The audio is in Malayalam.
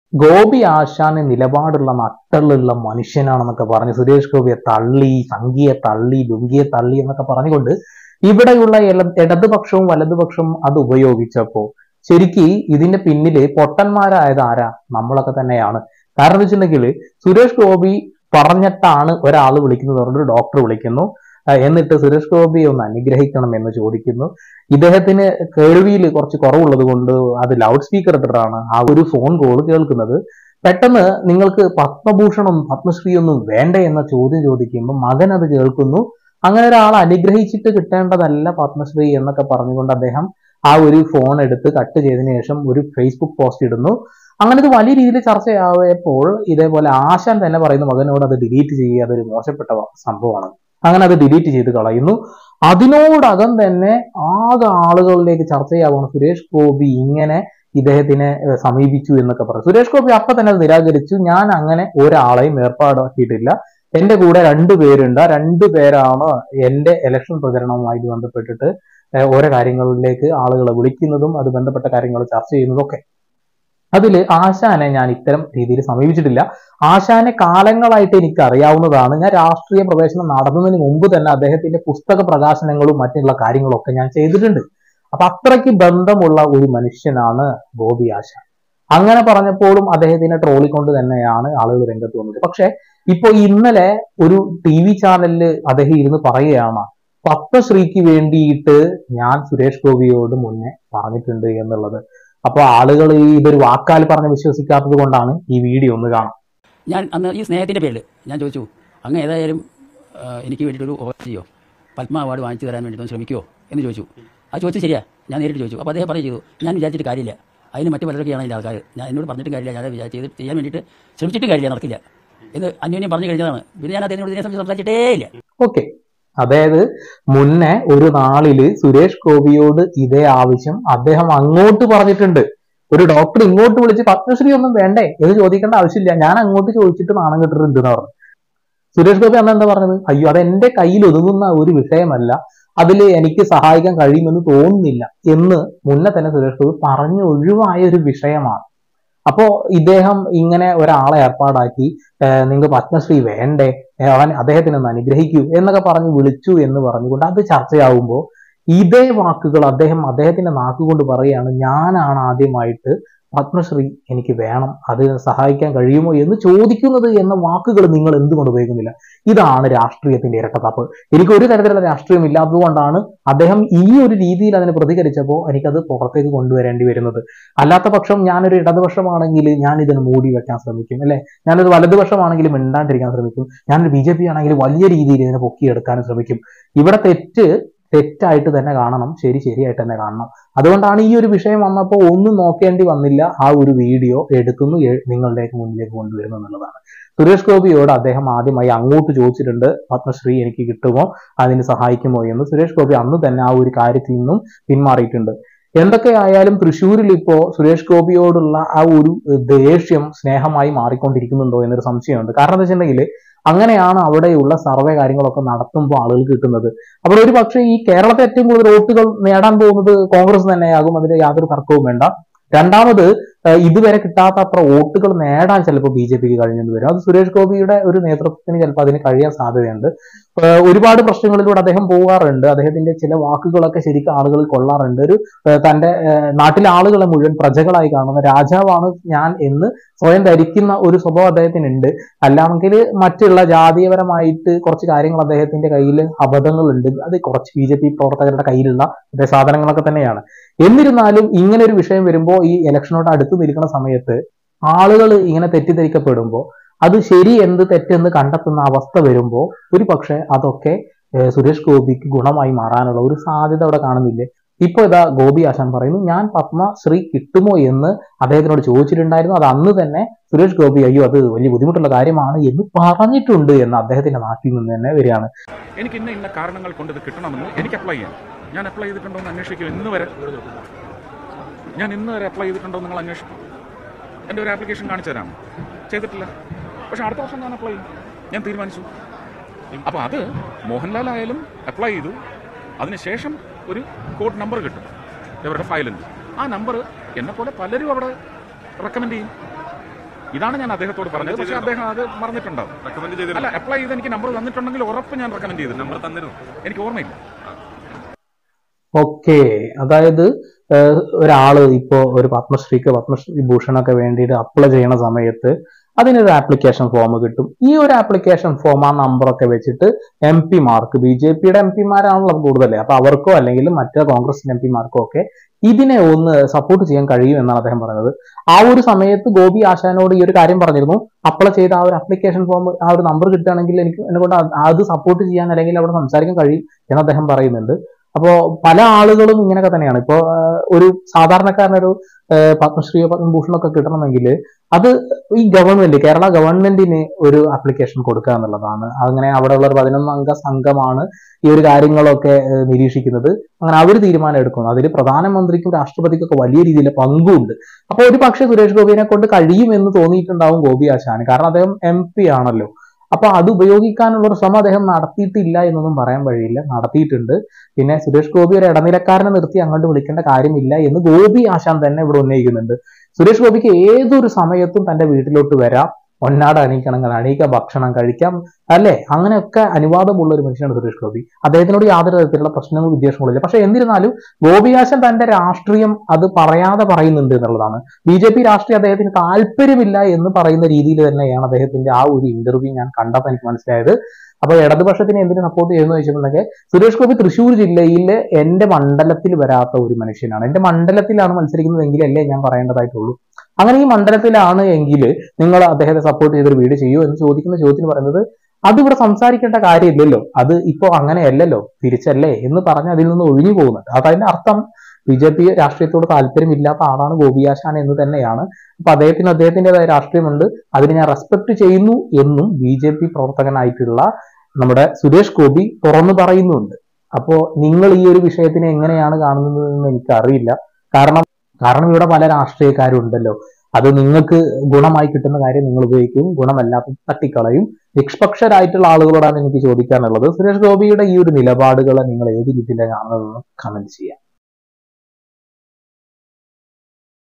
ഗോപി ആശാന് നിലപാടുള്ള നട്ടലുള്ള മനുഷ്യനാണെന്നൊക്കെ പറഞ്ഞ് സുരേഷ് ഗോപിയെ തള്ളി, സംഘിയെ തള്ളി, ലുങ്കിയെ തള്ളി എന്നൊക്കെ പറഞ്ഞുകൊണ്ട് ഇവിടെയുള്ള ഇടതുപക്ഷവും വലതുപക്ഷവും അത് ഉപയോഗിച്ചപ്പോ ശരിക്ക് ഇതിന്റെ പിന്നില് പൊട്ടന്മാരായത് ആരാ? നമ്മളൊക്കെ തന്നെയാണ്. കാരണം എന്ന് വെച്ചിട്ടുണ്ടെങ്കിൽ സുരേഷ് ഗോപി പറഞ്ഞിട്ടാണ് ഒരാൾ വിളിക്കുന്നത്, ഒരു ഡോക്ടർ വിളിക്കുന്നു, എന്നിട്ട് സുരേഷ് ഗോപിയെ ഒന്ന് അനുഗ്രഹിക്കണം എന്ന് ചോദിക്കുന്നു. ഇദ്ദേഹത്തിന് കേൾവിയിൽ കുറച്ച് കുറവുള്ളത് കൊണ്ട് അത് ലൗഡ് സ്പീക്കർ ഇട്ടിട്ടാണ് ആ ഒരു ഫോൺ കോൾ കേൾക്കുന്നത്. പെട്ടെന്ന് നിങ്ങൾക്ക് പത്മഭൂഷണം പത്മശ്രീ ഒന്നും വേണ്ടേ എന്ന ചോദ്യം ചോദിക്കുമ്പോൾ മകൻ അത് കേൾക്കുന്നു. അങ്ങനെ ഒരാൾ അനുഗ്രഹിച്ചിട്ട് കിട്ടേണ്ടതല്ല പത്മശ്രീ എന്നൊക്കെ പറഞ്ഞുകൊണ്ട് അദ്ദേഹം ആ ഒരു ഫോൺ എടുത്ത് കട്ട് ചെയ്തതിനു ശേഷം ഒരു ഫേസ്ബുക്ക് പോസ്റ്റ് ഇടുന്നു. അങ്ങനെ ഇത് വലിയ രീതിയിൽ ചർച്ചയായപ്പോൾ ഇതേപോലെ ആശാൻ തന്നെ പറയുന്ന മകനോട് അത് ഡിലീറ്റ് ചെയ്യുക, അതൊരു മോശപ്പെട്ട സംഭവമാണ്. അങ്ങനെ അത് ഡിലീറ്റ് ചെയ്ത് കളയുന്നു. അതിനോടകം തന്നെ ആകെ ആളുകളിലേക്ക് ചർച്ചയാവുന്നു, സുരേഷ് ഗോപി ഇങ്ങനെ ഇദ്ദേഹത്തിനെ സമീപിച്ചു എന്നൊക്കെ പറഞ്ഞു. സുരേഷ് ഗോപി അപ്പൊ തന്നെ അത് നിരാകരിച്ചു. ഞാൻ അങ്ങനെ ഒരാളെയും ഏർപ്പാടാക്കിയിട്ടില്ല, എന്റെ കൂടെ 2 പേരുണ്ട്, 2 പേരാണ് എന്റെ ഇലക്ഷൻ പ്രചരണവുമായി ബന്ധപ്പെട്ടിട്ട് ഓരോ കാര്യങ്ങളിലേക്ക് ആളുകളെ വിളിക്കുന്നതും അത് ബന്ധപ്പെട്ട കാര്യങ്ങൾ ചർച്ച ചെയ്യുന്നതും ഒക്കെ. അതില് ആശാനെ ഞാൻ ഇത്തരം രീതിയിൽ സമീപിച്ചിട്ടില്ല. ആശാനെ കാലങ്ങളായിട്ട് എനിക്ക് അറിയാവുന്നതാണ്. ഞാൻ രാഷ്ട്രീയ പ്രവേശനം നടന്നതിന് മുമ്പ് തന്നെ അദ്ദേഹത്തിന്റെ പുസ്തക പ്രകാശനങ്ങളും മറ്റുള്ള കാര്യങ്ങളൊക്കെ ഞാൻ ചെയ്തിട്ടുണ്ട്. അപ്പൊ അത്രയ്ക്ക് ബന്ധമുള്ള ഒരു മനുഷ്യനാണ് ഗോപി ആശാൻ. അങ്ങനെ പറഞ്ഞപ്പോഴും അദ്ദേഹത്തിനെ ട്രോളിക്കൊണ്ട് തന്നെയാണ് ആളുകൾ രംഗത്ത് വന്നത്. പക്ഷെ ഇപ്പൊ ഇന്നലെ ഒരു TV ചാനലില് അദ്ദേഹം ഇരുന്ന് പറയുകയാണ്, പത്മശ്രീക്ക് വേണ്ടിയിട്ട് ഞാൻ സുരേഷ് ഗോപിയോട് മുന്നേ പറഞ്ഞിട്ടുണ്ട് എന്നുള്ളത്. അപ്പൊ ആളുകൾ ഇതൊരു വാക്കാൽ പറഞ്ഞ് വിശ്വസിക്കാത്തത് കൊണ്ടാണ് ഈ വീഡിയോ ഒന്ന് കാണാം. ഞാൻ അന്ന് ഈ സ്നേഹത്തിന്റെ പേരിൽ ഞാൻ ചോദിച്ചു, അങ്ങ് ഏതായാലും എനിക്ക് വേണ്ടിയിട്ടൊരു ചെയ്യോ, പത്മ അവാർഡ് വാങ്ങിച്ചു തരാൻ വേണ്ടിയിട്ട് ശ്രമിക്കുമോ എന്ന് ചോദിച്ചു. അത് ചോദിച്ചു ശരിയാ, ഞാൻ നേരിട്ട് ചോദിച്ചു. അപ്പോൾ അദ്ദേഹം പറഞ്ഞു ചെയ്തു, ഞാൻ വിചാരിച്ചിട്ട് കാര്യമില്ല, അതിന് മറ്റു പലരൊക്കെയാണ് അതിൻ്റെ ആൾക്കാർ, ഞാൻ എന്നോട് പറഞ്ഞിട്ട് കാര്യമില്ല, ഞാൻ ചെയ്യാൻ വേണ്ടിയിട്ട് ശ്രമിച്ചിട്ട് കാര്യമില്ല, നടക്കില്ല എന്ന് അന്യോന്യം പറഞ്ഞു കഴിഞ്ഞതാണ്. പിന്നെ ഞാൻ അദ്ദേഹത്തിനോട് ഇതിനെ സംബന്ധിച്ച് സംസാരിച്ചിട്ടേ ഇല്ല. ഓക്കെ, അതായത് മുന്നേ ഒരു നാളില് സുരേഷ് ഗോപിയോട് ഇതേ ആവശ്യം അദ്ദേഹം അങ്ങോട്ട് പറഞ്ഞിട്ടുണ്ട്. ഒരു ഡോക്ടർ ഇങ്ങോട്ട് വിളിച്ച് പത്മശ്രീ ഒന്നും വേണ്ടേ എന്ന് ചോദിക്കേണ്ട ആവശ്യമില്ല, ഞാൻ അങ്ങോട്ട് ചോദിച്ചിട്ട് നാണം കെട്ടിട്ടുണ്ട് എന്ന് പറഞ്ഞു. സുരേഷ് ഗോപി അന്ന് എന്താ പറഞ്ഞത്? അയ്യോ, അത് എന്റെ കയ്യിൽ ഒതുങ്ങുന്ന ഒരു വിഷയമല്ല, അതിൽ എനിക്ക് സഹായിക്കാൻ കഴിയുമെന്ന് തോന്നുന്നില്ല എന്ന് മുന്നേ തന്നെ സുരേഷ് ഗോപി പറഞ്ഞു ഒഴിവായ ഒരു വിഷയമാണ്. അപ്പോ ഇദ്ദേഹം ഇങ്ങനെ ഒരാളെ ഏർപ്പാടാക്കി, നിങ്ങൾക്ക് പത്മശ്രീ വേണ്ടേ, അവൻ അദ്ദേഹത്തിനെ ഒന്ന് അനുഗ്രഹിക്കൂ എന്നൊക്കെ പറഞ്ഞ് വിളിച്ചു എന്ന് പറഞ്ഞുകൊണ്ട് അത് ചർച്ചയാവുമ്പോൾ ഇതേ വാക്കുകൾ അദ്ദേഹത്തിന്റെ നാക്കുകൊണ്ട് പറയുകയാണ്, ഞാനാണ് ആദ്യമായിട്ട് പത്മശ്രീ എനിക്ക് വേണം, അത് സഹായിക്കാൻ കഴിയുമോ എന്ന് ചോദിക്കുന്നത് എന്ന വാക്കുകൾ നിങ്ങൾ എന്തുകൊണ്ട് ഉപയോഗിക്കുന്നില്ല? ഇതാണ് രാഷ്ട്രീയത്തിന്റെ ഇരട്ടത്താപ്പ്. എനിക്ക് ഒരു തരത്തിലുള്ള രാഷ്ട്രീയം ഇല്ലാത്തതുകൊണ്ടാണ് അദ്ദേഹം ഈ ഒരു രീതിയിൽ അതിനെ പ്രതികരിച്ചപ്പോൾ എനിക്കത് പുറത്തേക്ക് കൊണ്ടുവരേണ്ടി വരുന്നത്. അല്ലാത്ത പക്ഷം ഞാനൊരു ഇടതുപക്ഷമാണെങ്കിൽ ഞാൻ ഇതിന് മൂടി വെക്കാൻ ശ്രമിക്കും, അല്ലെ? ഞാനൊരു വലതുപക്ഷമാണെങ്കിൽ മിണ്ടാണ്ടിരിക്കാൻ ശ്രമിക്കും, ഞാനൊരു BJP ആണെങ്കിൽ വലിയ രീതിയിൽ ഇതിനെ പൊക്കിയെടുക്കാനും ശ്രമിക്കും. ഇവിടെ തെറ്റായിട്ട് തന്നെ കാണണം, ശരിയായിട്ട് തന്നെ കാണണം. അതുകൊണ്ടാണ് ഈ ഒരു വിഷയം വന്നപ്പോൾ ഒന്നും നോക്കേണ്ടി വന്നില്ല, ആ ഒരു വീഡിയോ എടുക്കുന്നു, നിങ്ങളുടെയൊക്കെ മുന്നിലേക്ക് കൊണ്ടുവരുന്നു എന്നുള്ളതാണ്. സുരേഷ് ഗോപിയോട് അദ്ദേഹം ആദ്യമായി അങ്ങോട്ട് ചോദിച്ചിട്ടുണ്ട്, പത്മശ്രീ എനിക്ക് കിട്ടുമോ, അതിന് സഹായിക്കുമോ എന്ന്. സുരേഷ് ഗോപി അന്ന് തന്നെ ആ ഒരു കാര്യത്തിൽ നിന്നും പിന്മാറിയിട്ടുണ്ട്. എന്തൊക്കെയായാലും തൃശ്ശൂരിൽ ഇപ്പോ സുരേഷ് ഗോപിയോടുള്ള ആ ഒരു ദേഷ്യം സ്നേഹമായി മാറിക്കൊണ്ടിരിക്കുന്നുണ്ടോ എന്നൊരു സംശയമുണ്ട്. കാരണം എന്താ വെച്ചിട്ടുണ്ടെങ്കിൽ അങ്ങനെയാണ് അവിടെയുള്ള സർവേ കാര്യങ്ങളൊക്കെ നടത്തുമ്പോൾ ആളുകൾ കിട്ടുന്നത്. അപ്പോൾ ഒരു പക്ഷേ ഈ കേരളത്തെ ഏറ്റവും കൂടുതൽ വോട്ടുകൾ നേടാൻ പോകുന്നത് കോൺഗ്രസ് തന്നെയാകും, അതിന് യാതൊരു തർക്കവും വേണ്ട. രണ്ടാമത് ഇതുവരെ കിട്ടാത്ത അത്ര വോട്ടുകൾ നേടാൻ ചിലപ്പോൾ BJPക്ക് കഴിഞ്ഞെന്ന് വരും. അത് സുരേഷ് ഗോപിയുടെ ഒരു നേതൃത്വത്തിന് ചിലപ്പോൾ അതിന് കഴിയാൻ സാധ്യതയുണ്ട്. ഒരുപാട് പ്രശ്നങ്ങളിലൂടെ അദ്ദേഹം പോകാറുണ്ട്, അദ്ദേഹത്തിന്റെ ചില വാക്കുകളൊക്കെ ശരിക്കും ആളുകൾ കൊള്ളാറുണ്ട്. ഒരു തന്റെ നാട്ടിലെ ആളുകളെ മുഴുവൻ പ്രജകളായി കാണുന്ന രാജാവാണ് ഞാൻ എന്ന് സ്വയം ധരിക്കുന്ന ഒരു സ്വഭാവം അദ്ദേഹത്തിനുണ്ട്. അല്ലെങ്കിൽ മറ്റുള്ള ജാതീയപരമായിട്ട് കുറച്ച് കാര്യങ്ങൾ അദ്ദേഹത്തിന്റെ കയ്യിൽ അബദ്ധങ്ങളുണ്ട്, അത് കുറച്ച് BJP പ്രവർത്തകരുടെ കയ്യിലുള്ള സാധനങ്ങളൊക്കെ തന്നെയാണ്. എന്നിരുന്നാലും ഇങ്ങനെ ഒരു വിഷയം വരുമ്പോൾ, ഈ ഇലക്ഷനോട് അടുത്ത് നിൽക്കുന്ന സമയത്ത് ആളുകൾ ഇങ്ങനെ തെറ്റിദ്ധരിക്കപ്പെടുമ്പോൾ, അത് ശരി എന്ത് തെറ്റെന്ന് കണ്ടെത്തുന്ന അവസ്ഥ വരുമ്പോൾ ഒരു പക്ഷെ അതൊക്കെ സുരേഷ് ഗോപിക്ക് ഗുണമായി മാറാനുള്ള ഒരു സാധ്യത അവിടെ കാണുന്നില്ലേ? ഇപ്പൊ ഇതാ ഗോപി ആശാൻ പറയുന്നു, ഞാൻ പത്മശ്രീ കിട്ടുമോ എന്ന് അദ്ദേഹത്തിനോട് ചോദിച്ചിട്ടുണ്ടായിരുന്നു, അത് അന്ന് തന്നെ സുരേഷ് ഗോപി അയ്യോ അത് വലിയ ബുദ്ധിമുട്ടുള്ള കാര്യമാണ് എന്ന് പറഞ്ഞിട്ടുണ്ട് എന്ന് അദ്ദേഹത്തിന്റെ നാട്ടിൽ നിന്ന് തന്നെ വരികയാണ്. എനിക്ക് ഇന്ന കാരണങ്ങൾ കൊണ്ട് ഇത് കിട്ടണമെന്ന് എനിക്ക് അപ്ലൈ ചെയ്യാം. ഞാൻ അപ്ലൈ ചെയ്തിട്ടുണ്ടോ എന്ന് അന്വേഷിക്കും. ഇന്ന് വരെ അപ്ലൈ ചെയ്തിട്ടുണ്ടോ നിങ്ങൾ അന്വേഷിക്കും. എൻ്റെ ഒരു ആപ്ലിക്കേഷൻ കാണിച്ചു തരാം, ചെയ്തിട്ടില്ല. പക്ഷെ അടുത്ത വർഷം ഞാൻ അപ്ലൈ ചെയ്യും, ഞാൻ തീരുമാനിച്ചു. അപ്പോൾ അത് മോഹൻലാൽ ആയാലും അപ്ലൈ ചെയ്തു, അതിനുശേഷം ഒരു കോഡ് നമ്പർ കിട്ടും ഇവരുടെ ഫയലിൽ. ആ നമ്പർ എന്നെപ്പോലെ പലരും അവിടെ റെക്കമെൻഡ് ചെയ്യും. ഇതാണ് ഞാൻ അദ്ദേഹത്തോട് പറഞ്ഞത്. പക്ഷേ അദ്ദേഹം അത് മറന്നിട്ടുണ്ടാവും. അല്ല, അപ്ലൈ ചെയ്ത് എനിക്ക് നമ്പർ തന്നിട്ടുണ്ടെങ്കിൽ ഉറപ്പ് ഞാൻ റെക്കമെൻഡ് ചെയ്തു. നമ്പർ തന്നിരുന്നു, എനിക്ക് ഓർമ്മയില്ല. ഓക്കെ, അതായത് ഒരാള് ഇപ്പോ ഒരു പത്മശ്രീക്ക് പത്മശ്രീ ഭൂഷണൊക്കെ വേണ്ടിയിട്ട് അപ്ലൈ ചെയ്യണ സമയത്ത് അതിനൊരു ആപ്ലിക്കേഷൻ ഫോം കിട്ടും. ഈ ഒരു ആപ്ലിക്കേഷൻ ഫോം ആ നമ്പറൊക്കെ വെച്ചിട്ട് MP-മാർക്ക്, BJP-യുടെ MP-മാരാണല്ലോ കൂടുതലേ, അപ്പൊ അവർക്കോ അല്ലെങ്കിൽ മറ്റേ കോൺഗ്രസിന്റെ MP-മാർക്കോ ഒക്കെ ഇതിനെ ഒന്ന് സപ്പോർട്ട് ചെയ്യാൻ കഴിയും എന്നാണ് അദ്ദേഹം പറയുന്നത്. ആ ഒരു സമയത്ത് ഗോപി ആശാനോട് ഈ ഒരു കാര്യം പറഞ്ഞിരുന്നു. അപ്ലൈ ചെയ്ത ആ ഒരു ആപ്ലിക്കേഷൻ ഫോം, ആ ഒരു നമ്പർ കിട്ടുകയാണെങ്കിൽ എന്നെ കൊണ്ട് അത് സപ്പോർട്ട് ചെയ്യാൻ അല്ലെങ്കിൽ അവിടെ സംസാരിക്കാൻ കഴിയും എന്ന് അദ്ദേഹം പറയുന്നുണ്ട്. അപ്പോ പല ആളുകളും ഇങ്ങനെയൊക്കെ തന്നെയാണ്. ഇപ്പോ ഒരു സാധാരണക്കാരനൊരു പത്മശ്രീയോ പത്മഭൂഷണോ ഒക്കെ കിട്ടണമെങ്കിൽ അത് ഈ ഗവൺമെന്റ്, കേരള ഗവൺമെന്റിന് ഒരു ആപ്ലിക്കേഷൻ കൊടുക്കുക എന്നുള്ളതാണ്. അങ്ങനെ അവിടെയുള്ള ഒരു 11 അംഗ സംഘമാണ് ഈ ഒരു കാര്യങ്ങളൊക്കെ നിരീക്ഷിക്കുന്നത്. അങ്ങനെ അവർ തീരുമാനം എടുക്കുന്നു. അതിൽ പ്രധാനമന്ത്രിക്കും രാഷ്ട്രപതിക്കും ഒക്കെ വലിയ രീതിയിൽ പങ്കുണ്ട്. അപ്പോൾ ഒരു പക്ഷേ സുരേഷ് ഗോപിയെ കൊണ്ട് കഴിയുമെന്ന് തോന്നിയിട്ടുണ്ടാവും ഗോപി ആശാന്. കാരണം അദ്ദേഹം MP ആണല്ലോ. അപ്പൊ അത് ഉപയോഗിക്കാനുള്ള ഒരു ശ്രമം അദ്ദേഹം നടത്തിയിട്ടില്ല എന്നൊന്നും പറയാൻ വഴിയില്ല, നടത്തിയിട്ടുണ്ട്. പിന്നെ സുരേഷ് ഗോപി ഒരു ഇടനിലക്കാരനെ നിർത്തി അങ്ങോട്ട് വിളിക്കേണ്ട കാര്യമില്ല എന്ന് ഗോപി ആശാൻ തന്നെ ഇവിടെ ഉന്നയിക്കുന്നുണ്ട്. സുരേഷ് ഗോപിക്ക് ഏതൊരു സമയത്തും തന്റെ വീട്ടിലോട്ട് വരാം, ഒന്നാട് അണിയിക്കണമെങ്കിൽ അണിയിക്കാം, ഭക്ഷണം കഴിക്കാം, അല്ലെ? അങ്ങനെയൊക്കെ അനുവാദമുള്ള ഒരു മനുഷ്യനാണ് സുരേഷ് ഗോപി. അദ്ദേഹത്തിനോട് യാതൊരു തരത്തിലുള്ള പ്രശ്നങ്ങളും വിദ്വേഷങ്ങളില്ല. പക്ഷെ എന്നിരുന്നാലും ഗോപിയാശൻ തന്റെ രാഷ്ട്രീയം അത് പറയാതെ പറയുന്നുണ്ട് എന്നുള്ളതാണ്. BJP രാഷ്ട്രീയം അദ്ദേഹത്തിന് താല്പര്യമില്ല എന്ന് പറയുന്ന രീതിയിൽ തന്നെയാണ് അദ്ദേഹത്തിന്റെ ആ ഒരു ഇന്റർവ്യൂ ഞാൻ കണ്ടപ്പോൾ എനിക്ക് മനസ്സിലായത്. അപ്പൊ ഇടതുപക്ഷത്തിന് എന്തിനു സപ്പോർട്ട് ചെയ്യുന്നു വെച്ചിട്ടുണ്ടെങ്കിൽ സുരേഷ് ഗോപി തൃശ്ശൂർ ജില്ലയിലെ എന്റെ മണ്ഡലത്തിൽ വരാത്ത ഒരു മനുഷ്യനാണ്. എന്റെ മണ്ഡലത്തിലാണ് മത്സരിക്കുന്നതെങ്കിൽ അല്ലേ ഞാൻ പറയേണ്ടതായിട്ടുള്ളൂ. അങ്ങനെ ഈ മണ്ഡലത്തിലാണ് എങ്കിൽ നിങ്ങൾ അദ്ദേഹത്തെ സപ്പോർട്ട് ചെയ്തൊരു വീട് ചെയ്യൂ എന്ന് ചോദിക്കുന്ന ചോദ്യത്തിന് പറയുന്നത് അത് ഇവിടെ സംസാരിക്കേണ്ട കാര്യമില്ലല്ലോ, അത് ഇപ്പോ അങ്ങനെയല്ലല്ലോ, തിരിച്ചല്ലേ എന്ന് പറഞ്ഞ് അതിൽ നിന്ന് ഒഴിഞ്ഞു പോകുന്നുണ്ട്. അതതിന്റെ അർത്ഥം BJP രാഷ്ട്രീയത്തോട് താല്പര്യമില്ലാത്ത ആളാണ് ഗോപി ആശാൻ എന്ന് തന്നെയാണ്. അപ്പൊ അദ്ദേഹത്തിൻ്റെതായ രാഷ്ട്രീയമുണ്ട്, അതിനെ ഞാൻ റെസ്പെക്ട് ചെയ്യുന്നു എന്നും BJP പ്രവർത്തകനായിട്ടുള്ള നമ്മുടെ സുരേഷ് ഗോപി തുറന്നു പറയുന്നുണ്ട്. അപ്പോ നിങ്ങൾ ഈ ഒരു വിഷയത്തിനെ എങ്ങനെയാണ് കാണുന്നതെന്ന് എനിക്കറിയില്ല. കാരണം ഇവിടെ പല രാഷ്ട്രീയക്കാരും ഉണ്ടല്ലോ. അത് നിങ്ങൾക്ക് ഗുണമായി കിട്ടുന്ന കാര്യം നിങ്ങൾ ഉപയോഗിക്കും, ഗുണമല്ലാത്ത തട്ടിക്കളയും. നിഷ്പക്ഷരായിട്ടുള്ള ആളുകളോടാണ് എനിക്ക് ചോദിക്കാനുള്ളത്. സുരേഷ് ഗോപിയുടെ ഈ ഒരു നിലപാടുകളെ നിങ്ങൾ ഏത് രീതിയിലാണ് കാണുന്നതെന്ന് കമന്റ് ചെയ്യാം.